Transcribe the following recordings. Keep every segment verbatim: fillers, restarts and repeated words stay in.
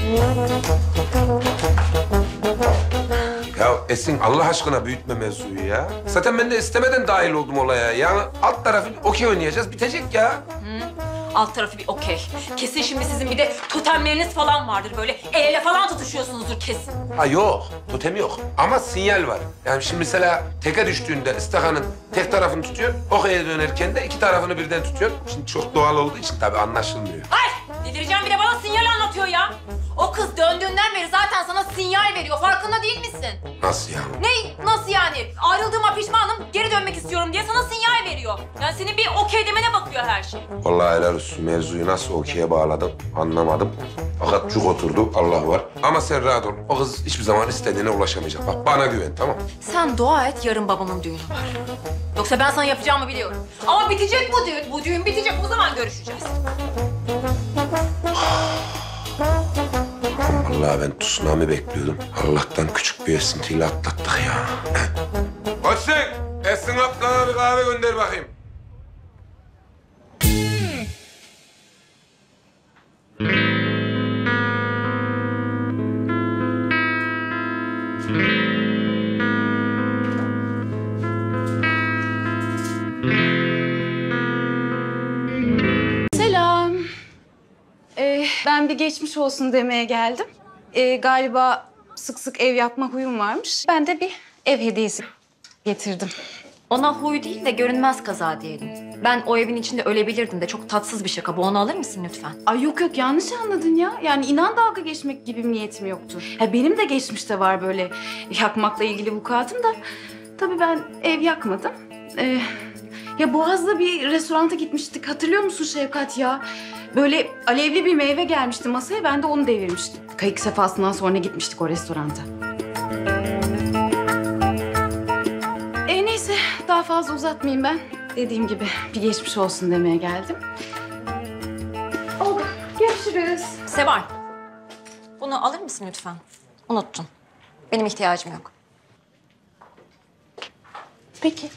Ya Esin Allah aşkına büyütme mevzuyu ya. Zaten ben de istemeden dahil oldum olaya. Yani alt tarafı okey oynayacağız, bitecek ya. Hı. Alt tarafı bir okey. Kesin şimdi sizin bir de totemleriniz falan vardır. Böyle el ele falan tutuşuyorsunuzdur kesin. Ha yok, totem yok. Ama sinyal var. Yani şimdi mesela teke düştüğünde ıstakanın tek tarafını tutuyor, okey'e dönerken de iki tarafını birden tutuyor. Şimdi çok doğal olduğu için tabii anlaşılmıyor. Ay! Delireceğim, bir de bana sinyal anlatıyor ya. O kız döndüğünden beri zaten sana sinyal veriyor. Farkında değil misin? Nasıl ya? Ne? Nasıl yani? Ayrıldığıma pişmanım, geri dönmek istiyorum diye sana sinyal veriyor. Yani senin bir okey demene bakıyor her şey. Vallahi helal olsun. Mevzuyu nasıl okey'e bağladım anlamadım. Fakat cuk oturdu, Allah var. Ama sen rahat ol. O kız hiçbir zaman istediğine ulaşamayacak. Bak bana güven, tamam. Sen dua et, yarın babamın düğünü var. Yoksa ben sana yapacağımı biliyorum. Ama bitecek bu düğün. Bu düğün bitecek, o zaman görüşeceğiz. Vallahi ben tsunami bekliyordum. Allah'tan küçük bir esintiyle atlattık ya. Koçsun, Esin ablana bir kahve gönder bakayım. Selam. Ee, ben bir geçmiş olsun demeye geldim. Ee, galiba sık sık ev yapma huyum varmış. Ben de bir ev hediyesi getirdim. Ona huy değil de görünmez kaza diyelim. Ben o evin içinde ölebilirdim de çok tatsız bir şaka. Bu, onu alır mısın lütfen? Ay yok yok, yanlış anladın ya. Yani inan dalga geçmek gibi bir niyetim yoktu. Ha, benim de geçmişte var böyle yakmakla ilgili vukuatım da. Tabii ben ev yakmadım. Ee, ya Boğaz'da bir restoranta gitmiştik. Hatırlıyor musun Şevkat ya? Böyle alevli bir meyve gelmişti masaya. Ben de onu devirmiştim. Kayık sefasından sonra gitmiştik o restoranta. E neyse, daha fazla uzatmayayım ben. Dediğim gibi bir geçmiş olsun demeye geldim. Oldu. Görüşürüz. Seval, bunu alır mısın lütfen? Unuttun. Benim ihtiyacım yok. Peki.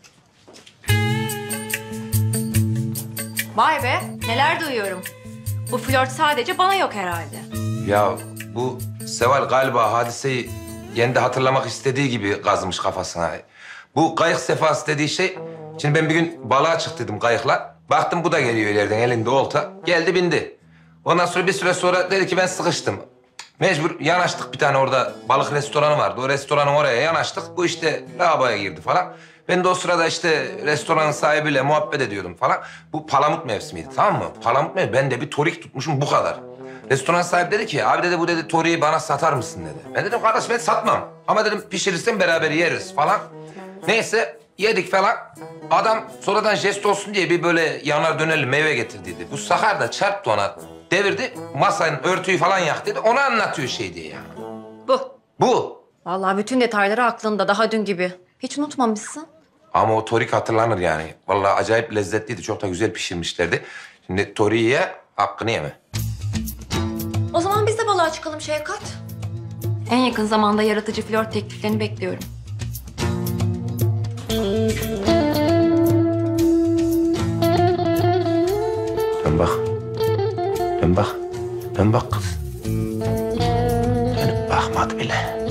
Vay be, neler duyuyorum. Bu flört sadece bana yok herhalde. Ya bu Seval galiba hadiseyi kendi hatırlamak istediği gibi kazmış kafasına. Bu kayık sefası dediği şey... Şimdi ben bir gün balığa çıktıydım kayıkla. Baktım bu da geliyor ileriden elinde olta. Geldi bindi. Ondan sonra bir süre sonra dedi ki ben sıkıştım. Mecbur yanaştık, bir tane orada balık restoranı vardı. O restoranın oraya yanaştık. Bu işte lavaboya girdi falan. Ben de o sırada işte restoranın sahibiyle muhabbet ediyordum falan. Bu palamut mevsimiydi, tamam mı? Palamut mevsimi. Ben de bir torik tutmuşum bu kadar. Restoran sahibi dedi ki, abi dedi bu dedi toriyi bana satar mısın dedi. Ben dedim kardeş ben satmam. Ama dedim pişirirsen beraber yeriz falan. Neyse yedik falan. Adam sonradan jest olsun diye bir böyle yanar dönerli meyve getirdiydi. Bu Sakar da çarptı ona, devirdi. Masanın örtüyü falan yaktıydı. Onu anlatıyor şey diye yani. Bu. Bu. Vallahi bütün detayları aklında, daha dün gibi. Hiç unutmamışsın. Ama o torik hatırlanır yani. Vallahi acayip lezzetliydi. Çok da güzel pişirmişlerdi. Şimdi toriyi ye, hakkını yeme. O zaman biz de balığa çıkalım Şevkat. En yakın zamanda yaratıcı flört tekliflerini bekliyorum. Dön bak. Dön bak. Dön bak kız. Dönüp bakmadı bile.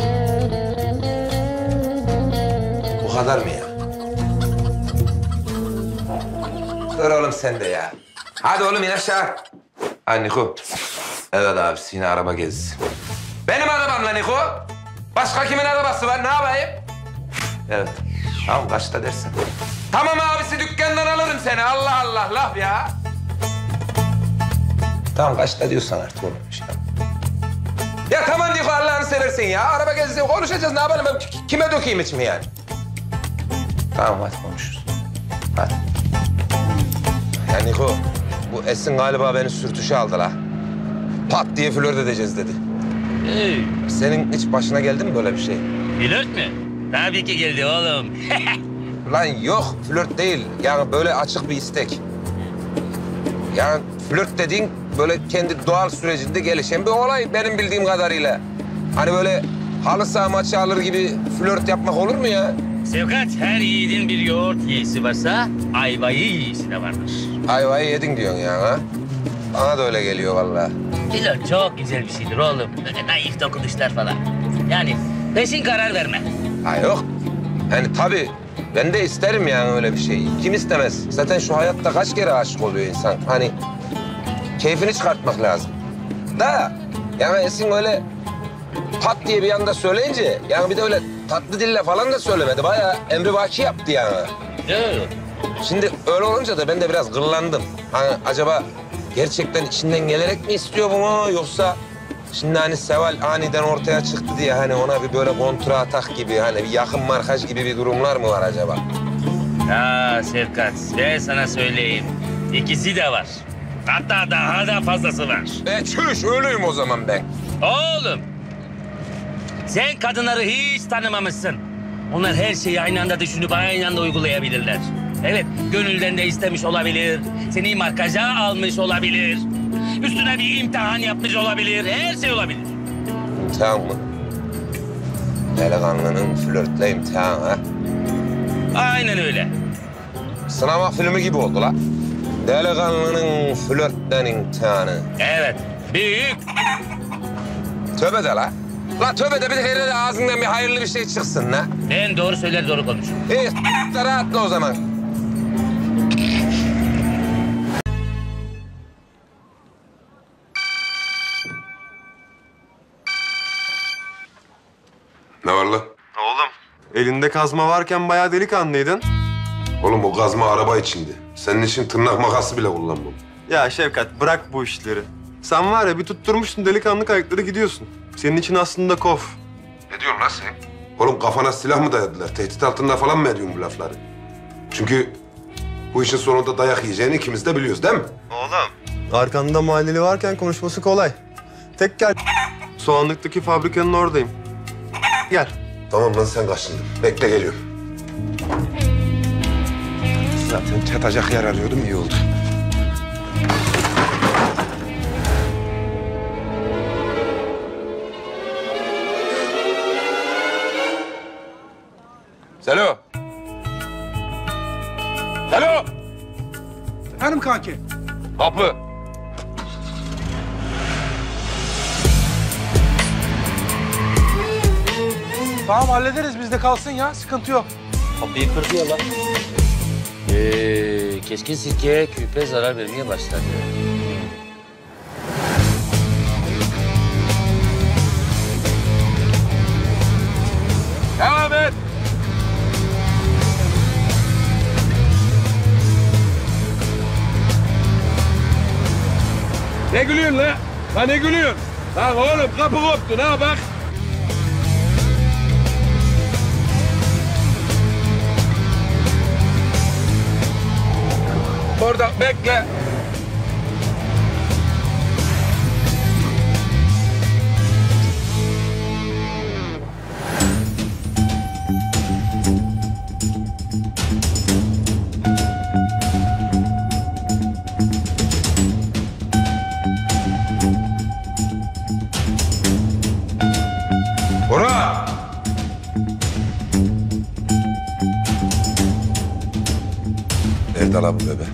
Bu kadar mı ya? Dur oğlum sen de ya. Hadi oğlum in aşağı. Hadi Niko. Evet abisi yine araba gezisi. Benim arabam lan Niko. Başka kimin arabası var, ne yapayım? Evet. Tamam kaçta dersin? Tamam abisi, dükkandan alırım seni. Allah Allah laf ya. Tamam kaçta diyorsan artık oğlum. Ya tamam Niko, Allah'ını seversin ya. Araba gezisi konuşacağız, ne yapalım? Ben kime dökeyim içimi yani? Tamam hadi konuşuruz. Hadi. Ya Niko, bu Esin galiba beni sürtüşe aldı la. Pat diye flört edeceğiz dedi. Hey, Senin hiç başına geldi mi böyle bir şey? flört mü? Tabii ki geldi oğlum. Lan yok, flört değil. Yani böyle açık bir istek. Yani flört dediğin böyle kendi doğal sürecinde gelişen bir olay benim bildiğim kadarıyla. Hani böyle halı saha maçı alır gibi flört yapmak olur mu ya? Sevkat, her yiğidin bir yoğurt yiyesi varsa ayvayı yiyesi de vardır. Ayvayı yedin diyorsun ya ha? Bana da öyle geliyor vallahi. Flört çok güzel bir şeydir oğlum. Böyle naif dokunuşlar falan. Yani peşin karar verme. Ha yok. Yani tabii ben de isterim yani öyle bir şey. Kim istemez? Zaten şu hayatta kaç kere aşık oluyor insan. Hani keyfini çıkartmak lazım. Da yani Esin öyle pat diye bir anda söyleyince yani bir de öyle tatlı dille falan da söylemedi. Bayağı emrivaki yaptı yani. Doğru. Şimdi öyle olunca da ben de biraz gırlandım. Hani acaba gerçekten içinden gelerek mi istiyor bunu yoksa şimdi hani Seval aniden ortaya çıktı diye hani ona bir böyle kontra atak gibi hani bir yakın markaj gibi bir durumlar mı var acaba? Ya Şefkat, ben sana söyleyeyim. İkisi de var. Hatta daha da fazlası var. E çüş ölüyüm o zaman ben. Oğlum, sen kadınları hiç tanımamışsın. Onlar her şeyi aynı anda düşünüp aynı anda uygulayabilirler. Evet, gönülden de istemiş olabilir. Seni markaja almış olabilir. Üstüne bir imtihan yapmış olabilir. Her şey olabilir. İmtihan mı? Delikanlının flörtle imtihanı ha? Aynen öyle. Sınava filmi gibi oldu la. Delikanlının flörtten imtihanı. Evet, büyük. Tövbe de la. La tövbe de bir kere de ağzından bir hayırlı bir şey çıksın la. Ben doğru söyler doğru konuşurum. İyi s**t rahatla o zaman. Ne var la? Oğlum, elinde kazma varken bayağı delikanlıydın. Oğlum o kazma araba içindi. Senin için tırnak makası bile kullanmam. Ya Şevkat, bırak bu işleri. Sen var ya bir tutturmuşsun delikanlı kayıkları gidiyorsun. Senin için aslında kof. Ne diyorsun lan sen? Oğlum kafana silah mı dayadılar? Tehdit altında falan mı ediyorsun bu lafları? Çünkü bu işin sonunda dayak yiyeceğini ikimiz de biliyoruz değil mi? Oğlum. Arkanda mahalleli varken konuşması kolay. Tek gel. Soğanlıktaki fabrikanın oradayım. Gel. Tamam lan sen kaçındın. Bekle geliyorum. Zaten çatacak yer arıyordum iyi oldu. Selo. Selo. Efendim kanki? Kapı. Tamam hallederiz bizde kalsın ya sıkıntı yok. Kapıyı kırdı ya lan. Ee, keskin sirke küpe zarar vermeye başladı. Devam et. Ne gülüyorsun la? La ne gülüyorsun? Lan oğlum kapı koptu ne bak. Orada bekle. Bora! Nerede la bu bebe?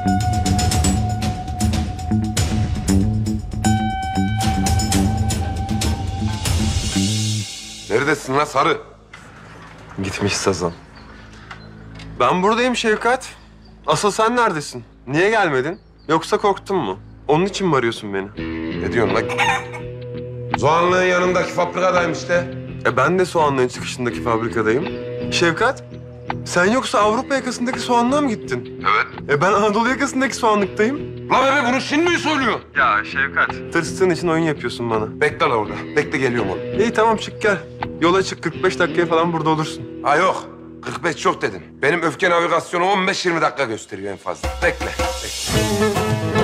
Neredesin la sarı? Gitmiş Sazan. Ben buradayım Şevkat. Asıl sen neredesin? Niye gelmedin? Yoksa korktun mu? Onun için mi arıyorsun beni? Ne diyorsun lan? Soğanlığın yanındaki fabrikadayım işte. E ben de soğanlığın çıkışındaki fabrikadayım. Şevkat, sen yoksa Avrupa yakasındaki soğanlığa mı gittin? Evet. E ben Anadolu yakasındaki soğanlıktayım. La bebe bunu şimdi mi söylüyorsun? Ya Şevkat. Tırstığın için oyun yapıyorsun bana. Bekle la orada. Bekle geliyorum oğlum. İyi tamam çık gel. Yola çık kırk beş dakikaya falan burada olursun. Ha yok. kırk beş çok dedin. Benim öfke navigasyonu on beş yirmi dakika gösteriyor en fazla. Bekle. Bekle.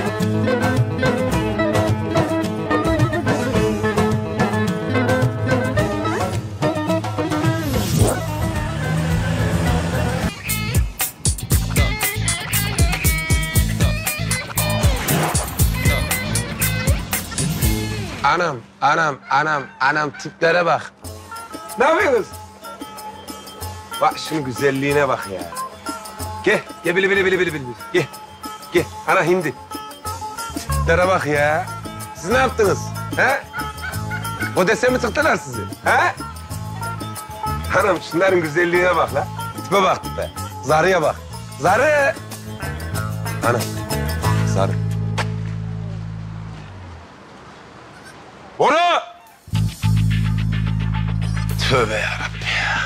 Anam, anam, anam, anam tiplere bak. Ne yapıyorsunuz? Bak şunun güzelliğine bak ya. Gel, gel bili bili bili bili bili. Gel, gel. Ana hindi. Tiplere bak ya. Siz ne yaptınız? He? Kodese mi tıktılar sizi? He? Hanım şunların güzelliğine bak la. Tipe bak tipe. Zarıya bak. Zarı. Ana. Zarı. Onu! Tövbe yarabbim ya.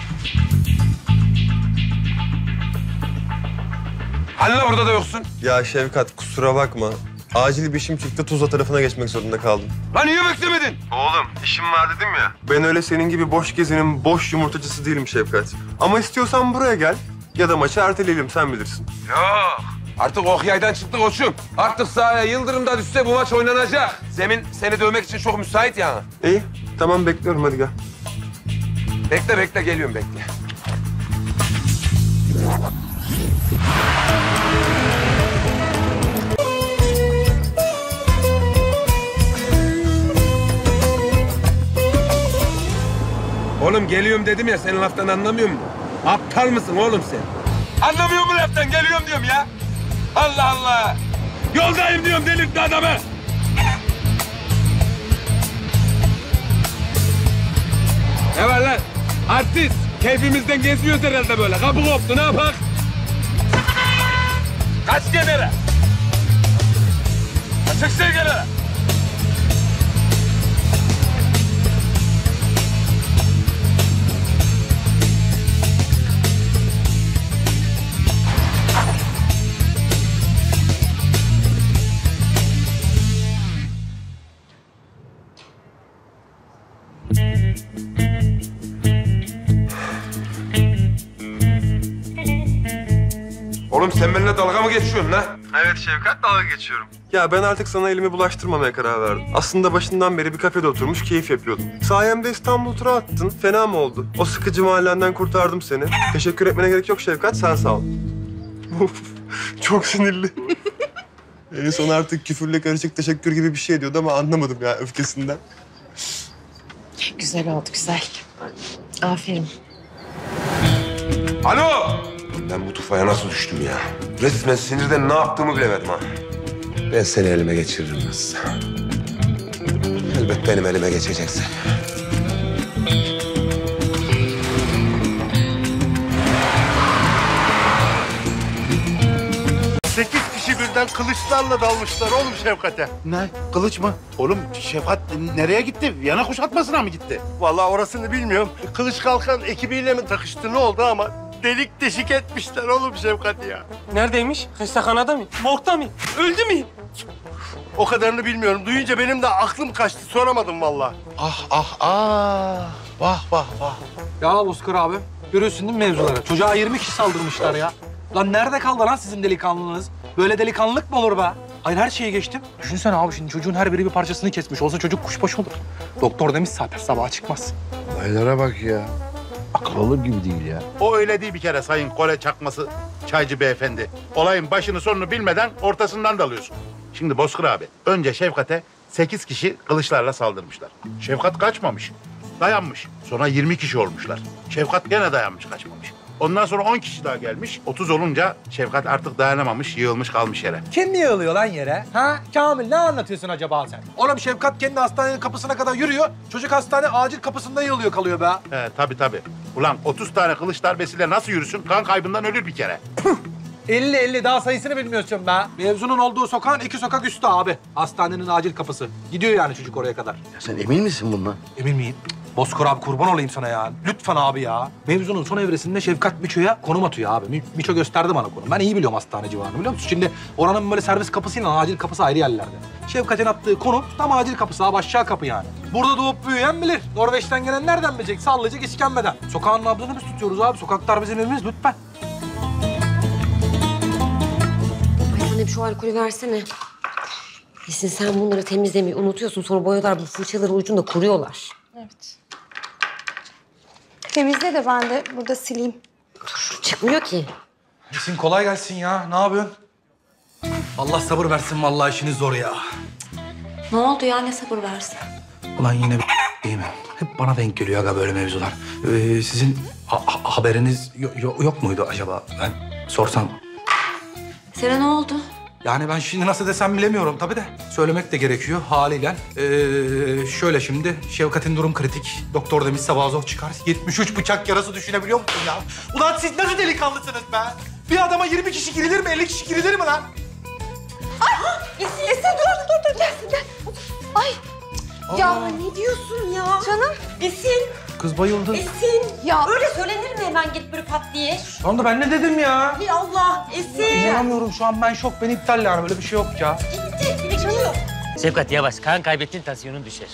Hani la burada da yoksun? Ya Şevkat kusura bakma. Acil bir işim çıktı, Tuzla tarafına geçmek zorunda kaldım. Lan niye beklemedin? Oğlum işim var dedim ya. Ben öyle senin gibi boş gezinin boş yumurtacısı değilim Şevkat. Ama istiyorsan buraya gel ya da maçı erteleyelim, sen bilirsin. Yok. Artık ok yaydan çıktı koçum. Artık sahaya Yıldırım da düşse bu maç oynanacak. Zemin seni dövmek için çok müsait yani. İyi, tamam bekliyorum, hadi gel. Bekle bekle geliyorum bekle. Oğlum geliyorum dedim ya, senin laftan anlamıyor musun? Aptal mısın oğlum sen? Anlamıyor mu laftan? Geliyorum diyorum ya. Allah Allah. Yoldayım diyorum, delirtme adamı. Ne var lan? Artist. Keyfimizden geziyoruz herhalde böyle. Kapı koptu, ne yapak? Kaç kenara. Açık şey kenara. Oğlum sen benimle dalga mı geçiyorsun lan? Evet Şevkat, dalga geçiyorum. Ya ben artık sana elimi bulaştırmamaya karar verdim. Aslında başından beri bir kafede oturmuş keyif yapıyordum. Sayemde İstanbul tura attın. Fena mı oldu? O sıkıcı mahallenden kurtardım seni. Teşekkür etmene gerek yok Şevkat, sen sağ ol. Çok sinirli. En son artık küfürle karışık teşekkür gibi bir şey diyordu ama anlamadım ya öfkesinden. Güzel oldu, güzel. Aferin. Alo! Ben bu tufaya nasıl düştüm ya? Resmen sinirden ne yaptığımı bilemedim ha. Ben seni elime geçiririm nasılsa. Elbet benim elime geçeceksin. Sekiz kişi birden kılıçlarla dalmışlar oğlum Şevkat'e. Ne? Kılıç mı? Oğlum Şefkat nereye gitti? Viyana kuşatmasına mı gitti? Vallahi orasını bilmiyorum. Kılıç Kalkan ekibiyle mi takıştı ne oldu ama delik deşik etmişler oğlum Şevkat'i ya. Neredeymiş? Hastahanada mı? Morgda mı? Öldü mü? O kadarını bilmiyorum. Duyunca benim de aklım kaçtı. Soramadım vallahi. Ah ah ah. Vah vah vah. Ya Bozkır abi, görüyorsun değil mi mevzuları? Çocuğa yirmi kişi saldırmışlar ya. Lan nerede kaldı lan sizin delikanlılığınız? Böyle delikanlılık mı olur be? Hayır her şeyi geçtim. Düşünsene abi şimdi çocuğun her biri bir parçasını kesmiş. Olsa çocuk kuşbaşı olur. Doktor demiş zaten sabaha çıkmaz. Aylara bak ya. Akıl olur gibi değil ya. O öyle değil bir kere Sayın Kore Çakması Çaycı Beyefendi. Olayın başını sonunu bilmeden ortasından dalıyorsun. Şimdi Bozkır abi, önce Şefkat'e sekiz kişi kılıçlarla saldırmışlar. Şefkat kaçmamış, dayanmış. Sonra yirmi kişi olmuşlar. Şefkat gene dayanmış, kaçmamış. Ondan sonra on kişi daha gelmiş. otuz olunca Şefkat artık dayanamamış, yığılmış kalmış yere. Kim niye yığılıyor lan yere? Ha? Kamil ne anlatıyorsun acaba sen? Oğlum Şefkat kendi hastanenin kapısına kadar yürüyor. Çocuk hastane acil kapısında yığılıyor kalıyor be. He tabii tabii. Ulan otuz tane kılıç darbesiyle nasıl yürüsün? Kan kaybından ölür bir kere. elli elli daha sayısını bilmiyorsun be. Mevzunun olduğu sokağın iki sokak üstü abi. Hastanenin acil kapısı. Gidiyor yani çocuk oraya kadar. Ya sen emin misin bundan? Emin miyim? Bozkır abi kurban olayım sana ya. Lütfen abi ya. Mevzunun son evresinde Şefkat Miço'ya konum atıyor abi. Mi- Miço gösterdi bana konum. Ben iyi biliyorum hastane civarını biliyor musun? Şimdi oranın böyle servis kapısıyla acil kapısı ayrı yerlerde. Şefkat'in attığı konum tam acil kapısı abi, aşağı kapı yani. Burada doğup büyüyen bilir. Norveç'ten gelen nereden bilecek? Sallayacak işkembeden. Sokağın nabzını biz tutuyoruz abi. Sokaklar bizim evimiz lütfen. Ay annem şu alkolü versene. Esin sen bunları temizlemeyi unutuyorsun. Sonra boyalar bu fırçaları ucunda kuruyorlar. Evet. Temizle de ben de burada sileyim. Dur çıkmıyor ki. Esin kolay gelsin ya. Ne yapıyorsun? Allah sabır versin vallahi işiniz zor ya. Ne oldu ya, ne sabır versin? Ulan yine bir değil mi? Hep bana denk geliyor aga böyle mevzular. Ee, sizin ha- ha- haberiniz yo- yo- yok muydu acaba? Ben sorsam. Sana ne oldu? Yani ben şimdi nasıl desem bilemiyorum tabii de. Söylemek de gerekiyor haliyle. Ee, şöyle şimdi, Şevkat'in durum kritik. Doktor demiş sabah zor çıkar. yetmiş üç bıçak yarası düşünebiliyor musun ya? Ulan siz nasıl delikanlısınız be? Bir adama yirmi kişi girilir mi, elli kişi girilir mi lan? Esin, Esin dur dur dur gelsin gel. Ay. Ya ne diyorsun ya? Canım. Esin. Kız bayıldı. Esin. Ya. Öyle söylenir mi hemen git böyle pat diye? Tamam da ben ne dedim ya? Hay Allah Esin. İnanamıyorum şu an ben şok. Ben iptal yani böyle bir şey yok ya. Gitti. Bekliyor. Şefkat yavaş. Kan kaybettin, tansiyonun düşer.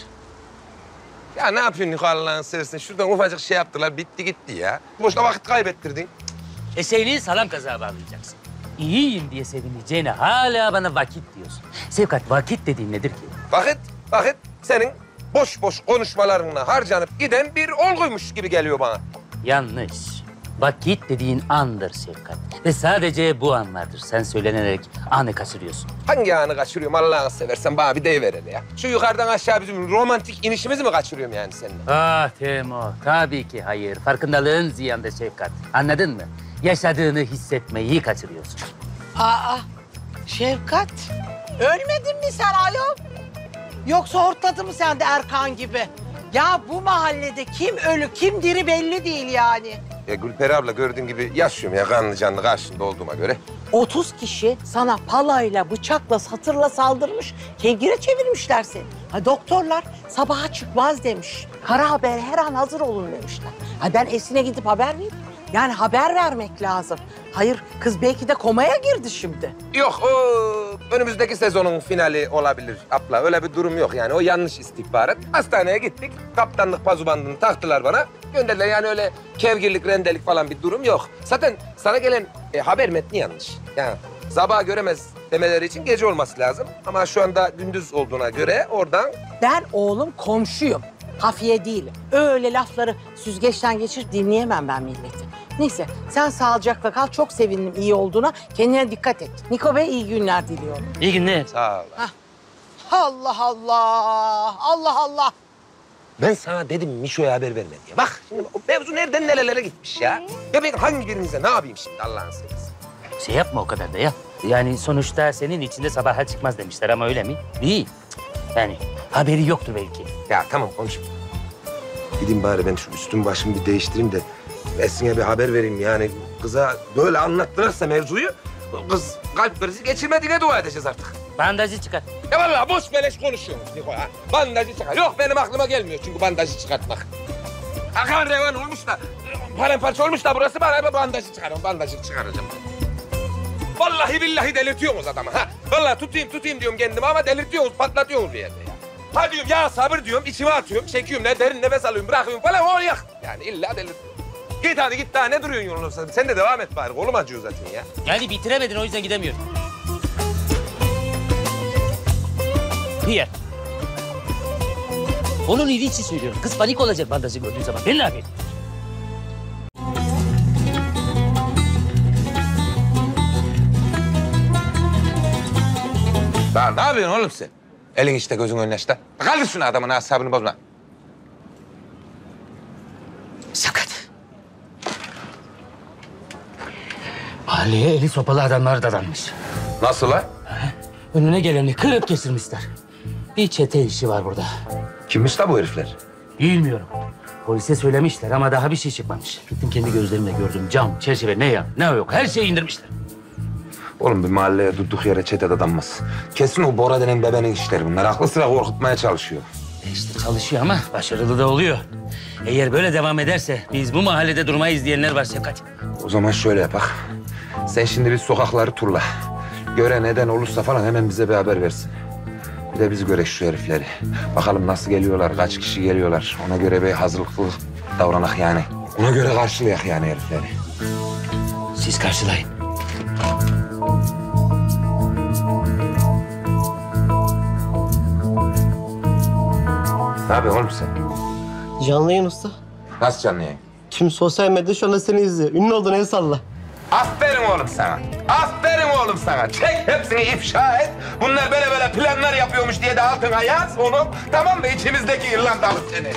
Ya ne yapıyorsun Niko Allah'ın seversen? Şuradan ufacık şey yaptılar, bitti gitti ya. Boşuna vakit kaybettirdin. Eşeğini salam kazağa bağlayacaksın. İyiyim diye sevineceğine hala bana vakit diyorsun. Şefkat, vakit dediğin nedir ki? Vakit, vakit senin boş boş konuşmalarına harcanıp giden bir olguymuş gibi geliyor bana. Yanlış. Vakit dediğin andır Şefkat. Ve sadece bu an vardır. Sen söylenerek anı kaçırıyorsun. Hangi anı kaçırıyorum Allah'ını seversen bana bir deyiver hele ya. Şu yukarıdan aşağı bizim romantik inişimizi mi kaçırıyorum yani seninle? Ah Temo, tabii ki hayır. Farkındalığın ziyanda Şefkat. Anladın mı? Yaşadığını hissetmeyi kaçırıyorsun. Aa, Şevkat, ölmedin mi sen ayol? Yoksa hortladı mı sen de Erkan gibi? Ya bu mahallede kim ölü, kim diri belli değil yani. Ya Gülperi abla gördüğün gibi yaşıyorum ya kanlı canlı karşında olduğuma göre. otuz kişi sana palayla, bıçakla, satırla saldırmış, kengire çevirmişler seni. Ha, doktorlar sabaha çıkmaz demiş. Kara haber her an hazır olun demişler. Ha, ben Esin'e gidip haber vereyim. Yani haber vermek lazım. Hayır, kız belki de komaya girdi şimdi. Yok, o önümüzdeki sezonun finali olabilir abla. Öyle bir durum yok yani. O yanlış istihbarat. Hastaneye gittik. Kaptanlık pazubandını taktılar bana. Gönderdiler yani öyle kevgirlik, rendelik falan bir durum yok. Zaten sana gelen e, haber metni yanlış. Yani sabah göremez demeleri için gece olması lazım. Ama şu anda gündüz olduğuna göre oradan... Ben oğlum komşuyum. Hafiye değilim. Öyle lafları süzgeçten geçir dinleyemem ben milleti. Neyse sen sağlıcakla kal. Çok sevindim iyi olduğuna. Kendine dikkat et. Niko Bey iyi günler diliyorum. İyi günler. Sağ ol. Hah. Allah Allah. Allah Allah. Ben sana dedim Mişo'ya haber verme diye. Bak şimdi o mevzu nereden nerelere gitmiş ya. Ya ben hangi birinize ne yapayım şimdi Allah'ın seversen. Şey yapma o kadar da ya. Yani sonuçta senin içinde sabaha çıkmaz demişler ama öyle mi? Değil. Yani haberi yoktur belki. Ya tamam konuşma. Gideyim bari ben şu üstüm başımı bir değiştireyim de Esin'e bir haber vereyim yani. Kıza böyle anlattırırsa mevzuyu kız kalp krizi geçirmediğine dua edeceğiz artık. Bandajı çıkar. Ya vallahi boş beleş konuşuyorsunuz Niko ha. Bandajı çıkar. Yok benim aklıma gelmiyor çünkü bandajı çıkartmak. Akan revan olmuş da, paramparça olmuş da burası bana bir bandajı çıkarım. Bandajı çıkaracağım. Vallahi billahi delirtiyorsunuz adamı ha. Vallahi tutayım tutayım diyorum kendimi ama delirtiyorsunuz, patlatıyorsunuz bir yerde ya. Ha diyorum ya sabır diyorum, içime atıyorum, çekiyorum, ne derin nefes alıyorum, bırakıyorum falan o yak. Yani illa delir. Git hadi git daha ne duruyorsun yolun ortasında? Sen de devam et bari, kolum acıyor zaten ya. Yani bitiremedin o yüzden gidemiyorum. Niye? Onun iyiliği için söylüyorum. Kız panik olacak bandajı gördüğün zaman. Ben ne yapayım? Daha ne yapıyorsun oğlum sen? Elin işte gözün önüne işte. Kaldır şunu adamın asabını bozma. Sakat. Mahalleye eli sopalı adamlar dadanmış. Nasıl la? Önüne geleni kırıp kesirmişler. Bir çete işi var burada. Kimmiş la bu herifler? Bilmiyorum. Polise söylemişler ama daha bir şey çıkmamış. Gittim kendi gözlerimle gördüm. Cam, çerçeve ne ya ne yok her şeyi indirmişler. Oğlum bir mahalleye durduk yere çete dadanmaz. Kesin o Bora denen bebenin işleri bunlar. Aklı sıra korkutmaya çalışıyor. E işte çalışıyor ama başarılı da oluyor. Eğer böyle devam ederse biz bu mahallede durmayız diyenler var Şefkat. O zaman şöyle yapak. Sen şimdi bir sokakları turla. Göre neden olursa falan hemen bize bir haber versin. Bir de biz görek şu herifleri. Bakalım nasıl geliyorlar, kaç kişi geliyorlar. Ona göre bir hazırlıklı davranak yani. Ona göre karşılayak yani herifleri. Siz karşılayın. Ne yapıyorsun oğlum sen? Canlı yayın usta. Nasıl canlı yayın? Tüm sosyal medya şu anda seni izliyor. Ünlü oldun el salla. Aferin oğlum sana. Aferin oğlum sana. Çek hepsini ifşa et. Bunlar böyle böyle planlar yapıyormuş diye de altına yaz onu. Tamam mı? İçimizdeki İrlandalı seni.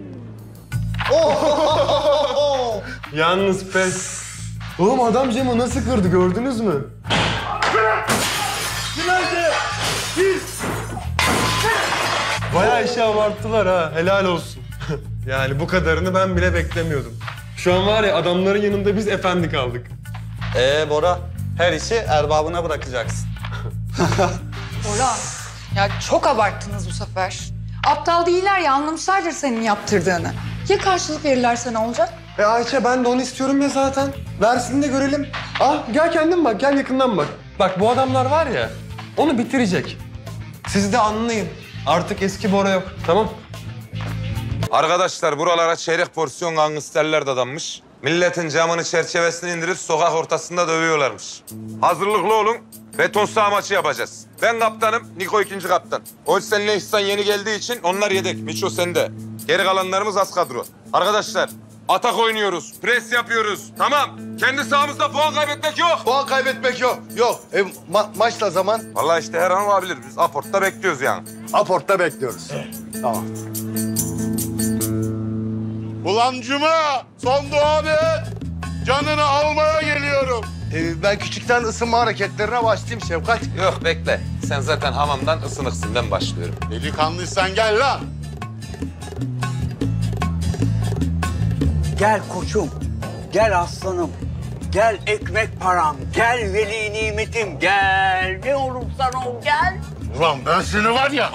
Yalnız pes. Oğlum adam Cem'i nasıl kırdı gördünüz mü? Nerede? Biz! Bayağı işi abarttılar ha. Helal olsun. Yani bu kadarını ben bile beklemiyordum. Şu an var ya adamların yanında biz efendi kaldık. Ee Bora, her işi erbabına bırakacaksın. Bora, ya çok abarttınız bu sefer. Aptal değiller ya, anlamışlardır senin yaptırdığını. Ya karşılık verirlerse ne olacak? E Ayça ben de onu istiyorum ya zaten. Versin de görelim. Ah gel kendin bak, gel yakından bak. Bak bu adamlar var ya, onu bitirecek. Siz de anlayın. Artık eski Bora yok, tamam? Arkadaşlar buralara çeyrek porsiyon gangsterler dadanmış. Milletin camını çerçevesini indirip sokak ortasında dövüyorlarmış. Hazırlıklı olun. Beton saha maçı yapacağız. Ben kaptanım, Niko ikinci kaptan. Olsen'le İhsan yeni geldiği için onlar yedek. Miço sende. Geri kalanlarımız az kadro. Arkadaşlar atak oynuyoruz, pres yapıyoruz. Tamam. Kendi sahamızda puan kaybetmek yok. Puan kaybetmek yok. Yok. E, ma maçta zaman? Vallahi işte her an olabilir. Biz aportta bekliyoruz yani. Aportta bekliyoruz. Tamam. Ulan Cuma, son dua et. Canını almaya geliyorum. Ee, ben küçükten ısınma hareketlerine başlayayım Şefkat. Yok bekle. Sen zaten hamamdan ısınıksın. Ben başlıyorum. Delikanlıysan gel lan. Gel koçum, gel aslanım, gel ekmek param, gel veli nimetim, gel. Ne olursan ol, gel. Ulan ben seni var ya.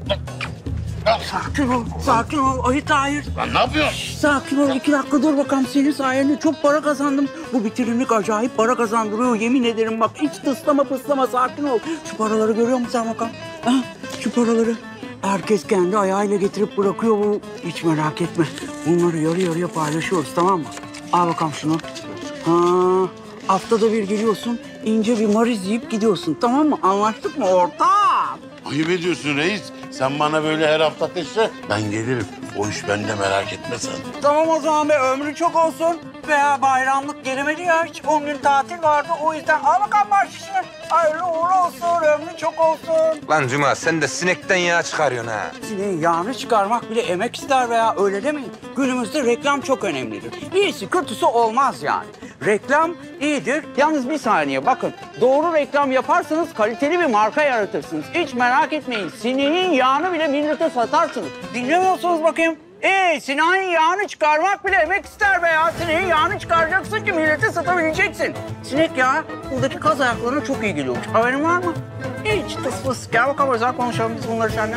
Sakin ol, sakin ol. Ayı Tahir. Lan ne yapıyorsun? Sakin ol, iki dakika dur bakalım. Senin sayende çok para kazandım. Bu bitirimlik acayip para kazandırıyor. Yemin ederim bak, hiç tıslama pıslama, sakin ol. Şu paraları görüyor musun sen bakalım? Ha, şu paraları. Herkes kendi ayağıyla getirip bırakıyor bu. Hiç merak etme. Bunları yarı yarıya paylaşıyoruz, tamam mı? Al bakalım şunu. Ha, haftada bir geliyorsun, ince bir mariz yiyip gidiyorsun, tamam mı? Anlaştık mı ortam? Ayıp ediyorsun reis. Sen bana böyle her hafta ateşle. Ben gelirim. O iş bende, merak etme sen. Tamam o zaman be, ömrü çok olsun. Veya bayramlık gelemedi ya, hiç on gün tatil vardı. O yüzden al bakalım bahşişini. Hayırlı uğurlu olsun, ömrü çok olsun. Lan Cuma sen de sinekten yağ çıkarıyorsun ha. Sineğin yağını çıkarmak bile emek ister veya öyle demeyin. Günümüzde reklam çok önemlidir. İyisi kötüsü olmaz yani. Reklam iyidir. Yalnız bir saniye bakın. Doğru reklam yaparsanız kaliteli bir marka yaratırsınız. Hiç merak etmeyin. Sineğin yağını bile millete satarsınız. Dinlemiyorsunuz bakayım. Ee, sineğin yağını çıkarmak bile emek ister be ya. Sineğin yağını çıkaracaksın ki millete satabileceksin. Sinek yağı buradaki kaz ayaklarına çok iyi geliyormuş. Haberin var mı? Hiç tıs fıs. Gel bakalım özel konuşalım biz bunları seninle.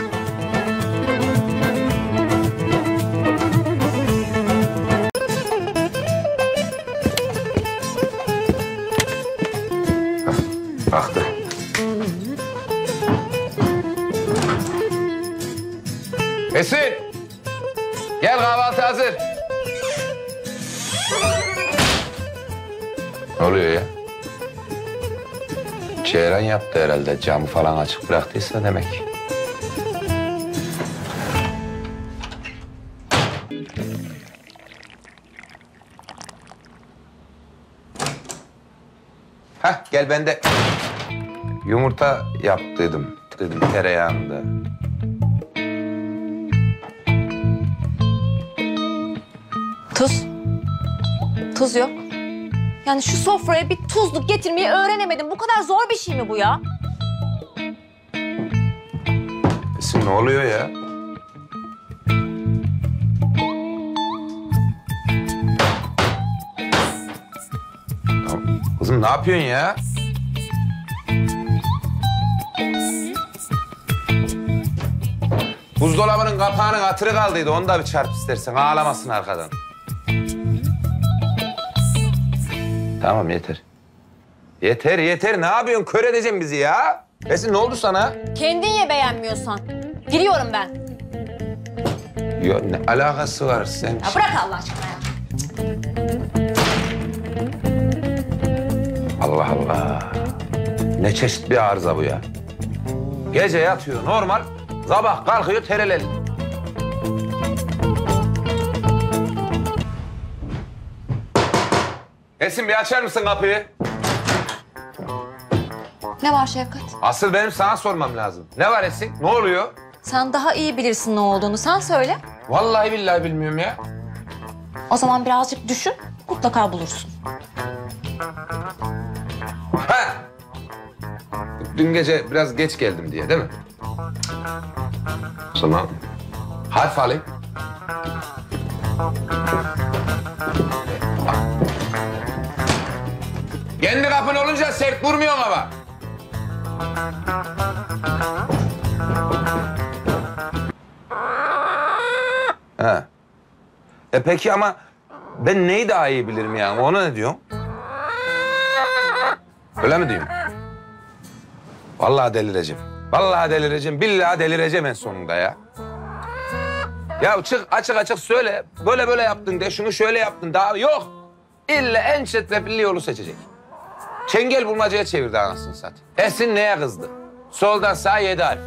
Baktı. Esin! Gel kahvaltı hazır. Ne oluyor ya? Ceyran yaptı herhalde. Camı falan açık bıraktıysa demek. Hah gel ben de yumurta yap dedim. Dedim tereyağında. Tuz. Tuz yok. Yani şu sofraya bir tuzluk getirmeyi öğrenemedim. Bu kadar zor bir şey mi bu ya? Esin ne oluyor ya? Tamam. Kızım ne yapıyorsun ya? Buzdolabının kapağının hatırı kaldıydı. Onu da bir çarp istersen. Ağlamasın arkadan. Tamam yeter. Yeter yeter. Ne yapıyorsun? Kör edeceksin bizi ya. Esin ne oldu sana? Kendin ye beğenmiyorsan. Gidiyorum ben. Yok ne alakası var sen? Ya bırak Allah aşkına ya. Allah Allah. Ne çeşit bir arıza bu ya. Gece yatıyor normal. Sabah kalkıyor tereleli. Esin bir açar mısın kapıyı? Ne var Şefkat? Asıl benim sana sormam lazım. Ne var Esin? Ne oluyor? Sen daha iyi bilirsin ne olduğunu. Sen söyle. Vallahi billahi bilmiyorum ya. O zaman birazcık düşün. Mutlaka bulursun. Ha! dün gece biraz geç geldim diye değil mi? O zaman harf alayım. Kendi kapın olunca sert vurmuyorsun ama. Ha. E peki ama ben neyi daha iyi bilirim yani? Ona ne diyorsun? Öyle mi diyorsun? Vallahi delireceğim. Vallahi delireceğim. Billahi delireceğim en sonunda ya. Ya çık açık açık söyle. Böyle böyle yaptın de, şunu şöyle yaptın. Daha yok. İlla en çetrefilli yolu seçecek. Çengel bulmacaya çevirdi anasını satayım. Esin neye kızdı? Soldan sağa yedi harf.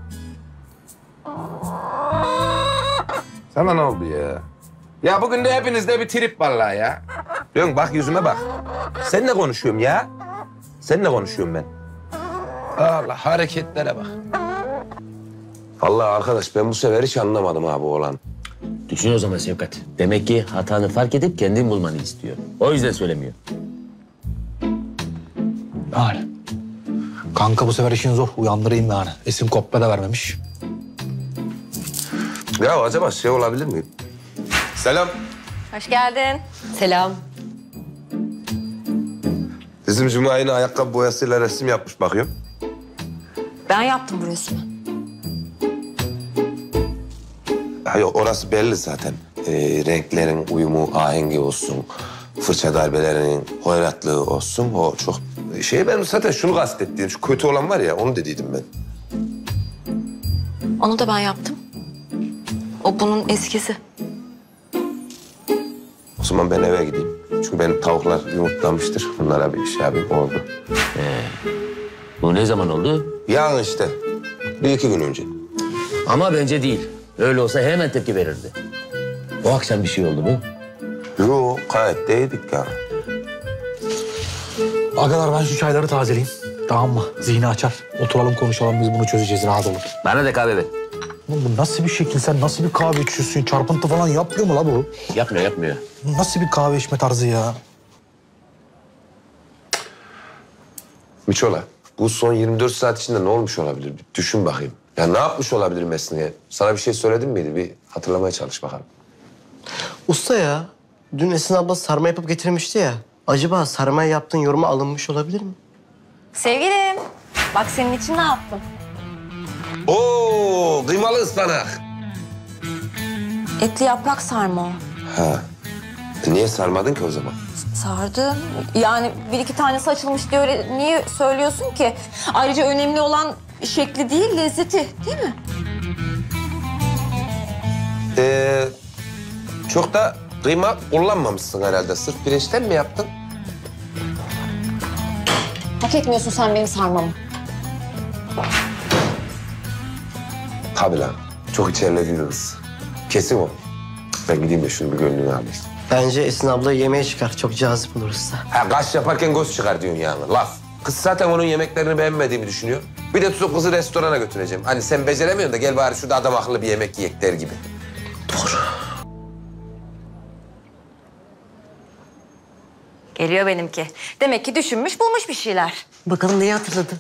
Sana ne oldu ya? Ya bugün de hepinizde bir trip vallahi ya. Diyorsun bak yüzüme bak. Seninle konuşuyorum ya. Seninle konuşuyorum ben. Allah hareketlere bak. Vallahi arkadaş ben bu sefer hiç anlamadım ha bu olan. Düşün o zaman Şefkat. Demek ki hatanı fark edip kendin bulmanı istiyor. O yüzden söylemiyor. Yani. Kanka bu sefer işin zor. Uyandırayım yani. Esin kopya da vermemiş. Ya acaba şey olabilir mi? Selam. Hoş geldin. Selam. Bizim Cuma yine ayakkabı boyasıyla resim yapmış bakıyorum. Ben yaptım bu resmi. Ha yok orası belli zaten. Ee, renklerin uyumu, ahengi olsun. Fırça darbelerinin hoyratlığı olsun. O çok şey ben zaten şunu kastettiğim şu kötü olan var ya onu dediydim ben. Onu da ben yaptım. O bunun eskisi. O zaman ben eve gideyim. Çünkü benim tavuklar yumurtlamıştır. Bunlara bir şey yapayım oldu. Ee, bu ne zaman oldu? Yarın işte. Bir iki gün önce. Ama bence değil. Öyle olsa hemen tepki verirdi. O akşam bir şey oldu mu? Yok gayet de yedik ya. Agalar ben şu çayları tazeleyeyim. Tamam mı? Zihni açar. Oturalım konuşalım biz bunu çözeceğiz rahat olun. Bana da kahve ver. Oğlum bu nasıl bir şekil? Sen nasıl bir kahve içiyorsun? Çarpıntı falan yapmıyor mu la bu? Yapmıyor yapmıyor. Nasıl bir kahve içme tarzı ya? Miçola, bu son yirmi dört saat içinde ne olmuş olabilir? Bir düşün bakayım. Ya ne yapmış olabilir Mesne'ye? Sana bir şey söyledim miydi? Bir hatırlamaya çalış bakalım. Usta ya, dün Esin abla sarma yapıp getirmişti ya. Acaba sarmaya yaptığın yoruma alınmış olabilir mi? Sevgilim, bak senin için ne yaptım? Oo, kıymalı ıspanak. Etli yaprak sarma o. Ha. E niye sarmadın ki o zaman? Sardım. Yani bir iki tanesi açılmış diye öyle niye söylüyorsun ki? Ayrıca önemli olan şekli değil, lezzeti değil mi? Ee, çok da kıyma kullanmamışsın herhalde. Sırf pirinçten mi yaptın? Hak etmiyorsun sen benim sarmamı. Tabii lan. Çok içerlediyoruz. Kesin o. Ben gideyim de şunu bir gönlünü alayım. Bence Esin abla yemeğe çıkar. Çok cazip olur usta. Ha, kaş yaparken göz çıkar diyorsun yani. Laf. Kız zaten onun yemeklerini beğenmediğimi düşünüyor. Bir de tutup kızı restorana götüreceğim. Hani sen beceremiyorsun da gel bari şurada adam akıllı bir yemek yiyek der gibi. Doğru. Geliyor benimki. Demek ki düşünmüş, bulmuş bir şeyler. Bakalım neyi hatırladı?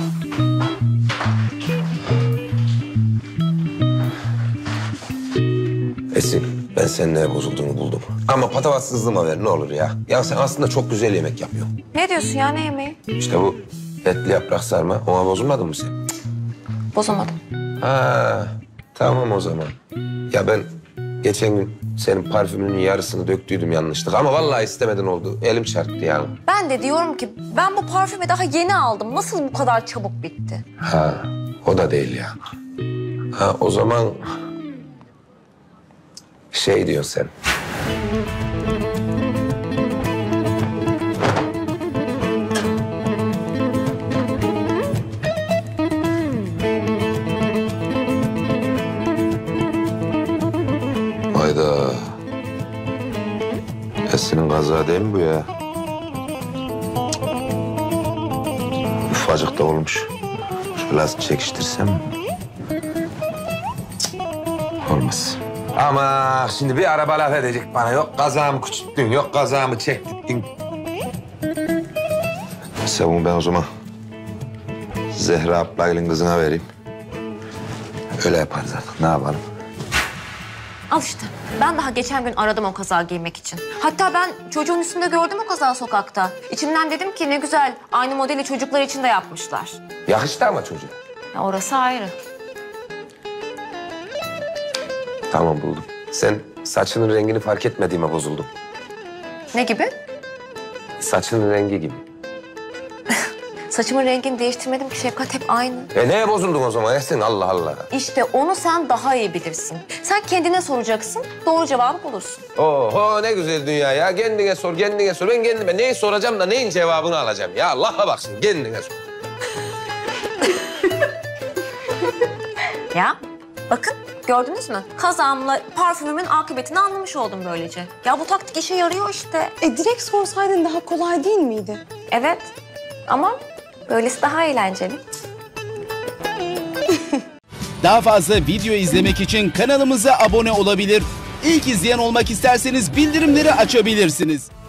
Esin, ben senin neye bozulduğunu buldum. Ama patavatsızlığıma ver ne olur ya. Ya sen aslında çok güzel yemek yapıyorsun. Ne diyorsun ya, ne yemeği? İşte bu etli yaprak sarma. Ona bozulmadın mı sen? Bozamadım. Ha, tamam o zaman. Ya ben geçen gün senin parfümünün yarısını döktüydüm yanlışlıkla. Ama vallahi istemeden oldu. Elim çarptı yani. Ben de diyorum ki ben bu parfümü daha yeni aldım. Nasıl bu kadar çabuk bitti? Ha, o da değil ya. Ha, o zaman şey diyorsun sen. Hayda. Esin'in kaza değil mi bu ya? Ufacık da olmuş. Şöyle az çekiştirsem mi? Olmaz. Ama şimdi bir araba laf edecek bana. Yok kazağımı küçülttün, yok kazağımı çektirdin. Sen bunu ben o zaman Zehra ablayla kızına vereyim. Öyle yaparız artık. Ne yapalım? Al işte. Ben daha geçen gün aradım o kazağı giymek için. Hatta ben çocuğun üstünde gördüm o kazağı sokakta. İçimden dedim ki ne güzel. Aynı modeli çocuklar için de yapmışlar. Yakıştı ama çocuğa. Ya orası ayrı. Tamam buldum. Sen saçının rengini fark etmediğime bozuldum. Ne gibi? Saçının rengi gibi. Saçımın rengini değiştirmedim ki Şefkat, hep aynı. E neye bozuldun o zaman Esin? Allah Allah. İşte onu sen daha iyi bilirsin. Sen kendine soracaksın, doğru cevabı bulursun. Oho ne güzel dünya ya. Kendine sor, kendine sor. Ben kendime neyi soracağım da neyin cevabını alacağım ya. Allah'a bak şimdi kendine sor. Ya bakın gördünüz mü? Kazağımla parfümümün akıbetini anlamış oldum böylece. Ya bu taktik işe yarıyor işte. E direkt sorsaydın daha kolay değil miydi? Evet ama böylesi daha eğlenceli. Daha fazla video izlemek için kanalımıza abone olabilir. İlk izleyen olmak isterseniz bildirimleri açabilirsiniz.